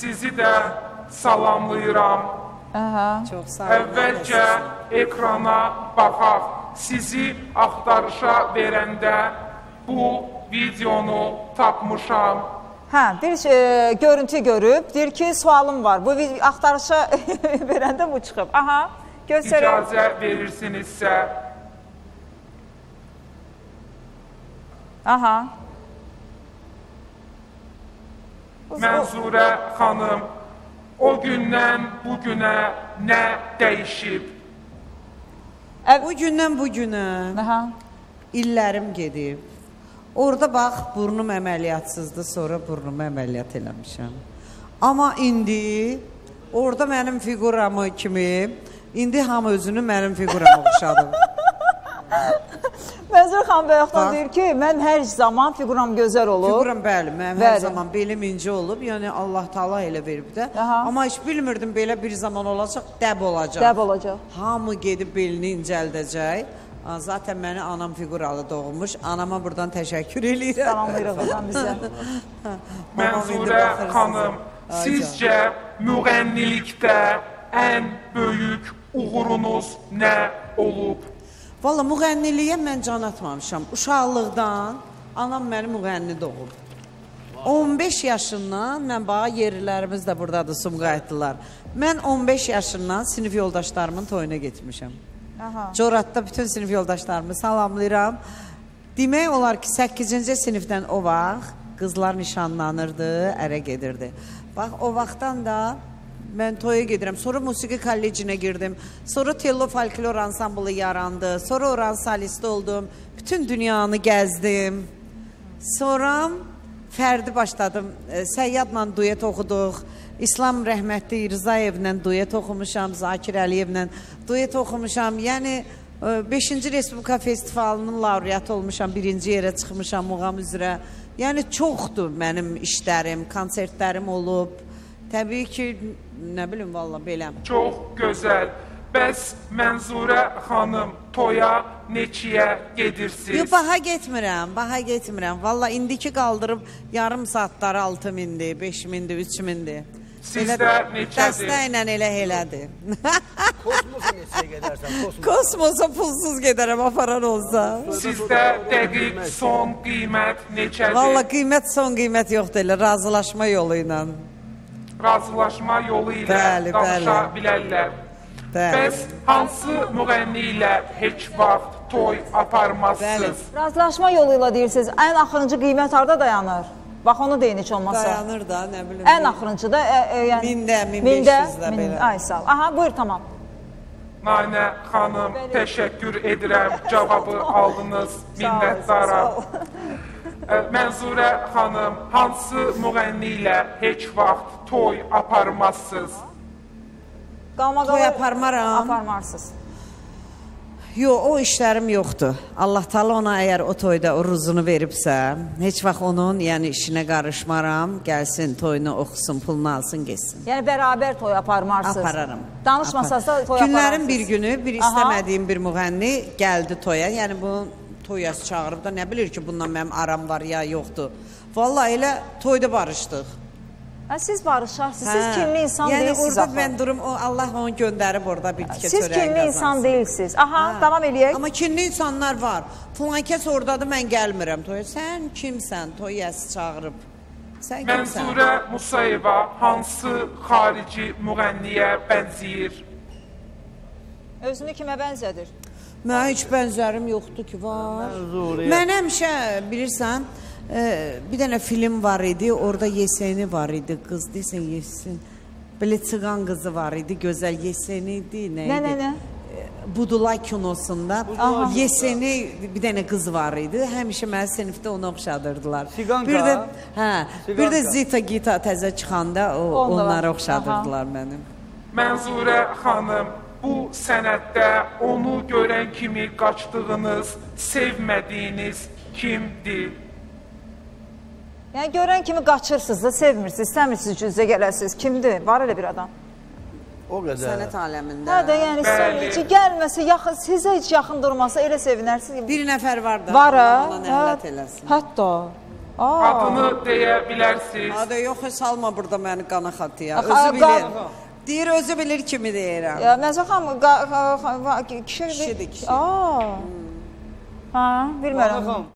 sizi də salamlayıram. Çox sağ olun. Əvvəlcə ekrana baxaq. Sizi axtarışa verəndə bu videonu tapmışam. Hə, bir görüntü görüb, deyir ki, sualım var. Bu axtarışa verəndə bu çıxıb. Aha, göstərək. İcazə verirsinizsə. Aha. Mənzurə xanım, o gündən bugünə nə dəyişib? O gündən bugünə illərim gedib. Orada bax, burnum əməliyyatsızdı, sonra burnumu əməliyyat eləmişəm. Amma indi, orada mənim figuramı kimi, indi hamı özünü mənim figuramı oxşadım. Mənzur xan bayaqdan deyir ki, mən hər zaman figuram gözəl olub. Figuram, bəli, mən hər zaman belim inci olub, yəni Allah Taala elə verib də. Amma heç bilmirdim, belə bir zaman olacaq, dəb olacaq. Dəb olacaq. Hamı gedib belini incəldəcək. Zaten məni anam figuralı doğmuş. Anama buradan təşəkkür eləyirəm. Salamlayırıq buradan bizə. Mənzurə xanım, sizcə müğənnilikdə ən böyük uğurunuz nə olub? Valla müğənniliyə mən can atmamışam. Uşaqlıqdan anam məni müğənni doğub. 15 yaşından, mən bağa yerlilərimiz də buradadır, Sumqayıtlılar. Mən 15 yaşından sinif yoldaşlarımın toyuna getmişəm. Coratda bütün sinif yoldaşlarımı salamlayıram. Demək olar ki, 8-ci sinifdən o vaxt qızlar nişanlanırdı, ərə gedirdi. Bax, o vaxtdan da mən toya gedirəm. Sonra musiqi kollecinə girdim. Sonra tello folklor ansamblı yarandı. Sonra oran solisti oldum. Bütün dünyanı gəzdim. Sonra fərdi başladım. Səyyadla duet oxuduq. İslam rəhmətli Rzayevlə duet oxumuşam. Zakir Əliyevlə duet oxumuşam. Yəni 5-ci Respublika Festivalının laureatı olmuşam. 1-ci yerə çıxmışam muğam üzrə. Yəni çoxdur mənim işlərim, konsertlərim olub. Təbii ki, nə bilim, valla beləm. Çox gözəl. Bəs Mənzurə xanım, toya neçiyə gedirsiniz? Yox, baha getmirəm, baha getmirəm. Valla indiki qaldırıb yarım saatları 6.000-dir, 5.000-dir, 3.000-dir. Sizdə neçədir? Dəstəklə elə elədir. Kosmosa neçəyə gedərsən? Kosmosa pulsuz gedərəm, aparan olsa. Sizdə dəqiq son qiymət neçədir? Valla qiymət son qiymət yoxdur, elə razılaşma yolu ilə. Razılaşma yolu ilə danışa bilərlər. Bəs hansı müğənni ilə heç vaxt toy aparmazsınız? Razılaşma yolu ilə deyirsiniz, ən axırıncı qiymət harada dayanır? Bax, onu deyin heç olmasa. Dayanır da, nə bilim. Ən axırıncı da, yəni... 1000-də, 1500-də belə. Ay, sağ ol. Aha, buyur, tamam. Nainə xanım, təşəkkür edirəm, cavabı aldınız, minnətdaram. Mənzurə xanım, hansı müğənni ilə heç vaxt toy aparmazsınız? Toy aparmaram. Aparmarsınız. Yox, o işlərim yoxdur. Allah Taala ona əgər o toyda o ruzunu veribsə, heç vaxt onun işinə qarışmaram, gəlsin, toyunu oxusun, pulunu alsın, geçsin. Yəni, bərabər toy aparmarsınız. Apararam. Danışmasazsa toy apararsınız. Günlərin bir günü bir istəmədiyim bir müğənni gəldi toya. Yəni, bu toyası çağırıb da nə bilir ki, bundan mənim aram var ya yoxdur. Vallahi elə toyda barışdıq. Siz barışarsınız, siz kimli insan deyilsiniz. Yəni, orada mən durum, Allah onu göndərib orada bir tikə çörəyin Siz kimli insan deyilsiniz. Aha, davam eləyək. Amma kimli insanlar var. Filankəs oradadır, mən gəlmirəm toya. Sən kimsən, toyası çağırıb? Sən kimsən? Mənzurə Musayeva hansı xarici müğənniyə bənziyir? Özünü kimə bənzədir? Mənə heç bənzərim yoxdur ki, var. Mən həmişə, bilirsən, bir dənə film var idi, orada Yeseni var idi, qız desən Yesin. Belə çıqan qızı var idi, gözəl Yeseni idi, nə idi? Nə? Budulay kinosunda Yeseni bir dənə qız var idi, həmişə mənə sinifdə onu oxşadırdılar. Siqanka? Bir də Zita Gita təzə çıxanda onları oxşadırdılar mənim. Mənzurə xanım, bu sənətdə onu görən kimi qaçdığınız, sevmədiyiniz kimdir? Yəni, görən kimi qaçırsınız da, sevmirsiniz, istəmirsiniz ki, üzə gələsiniz. Kimdir? Var elə bir adam. O qədər. Sənət aləmində. Hə də, yəni, heç gəlməsə, sizə heç yaxın durmasa, elə sevinərsiniz. Bir nəfər var da, Var, Allah nəhlət eləsin. Hətta. Adını deyə bilərsiniz. Hadi yox, salma burada məni qana xatıya. Axa, Özü bilir. qan- Deyir, özü bilir kimi deyirəm. Ya Məzə xanım, kişidir. Kişidir, kişi. Ha, bilmirəm.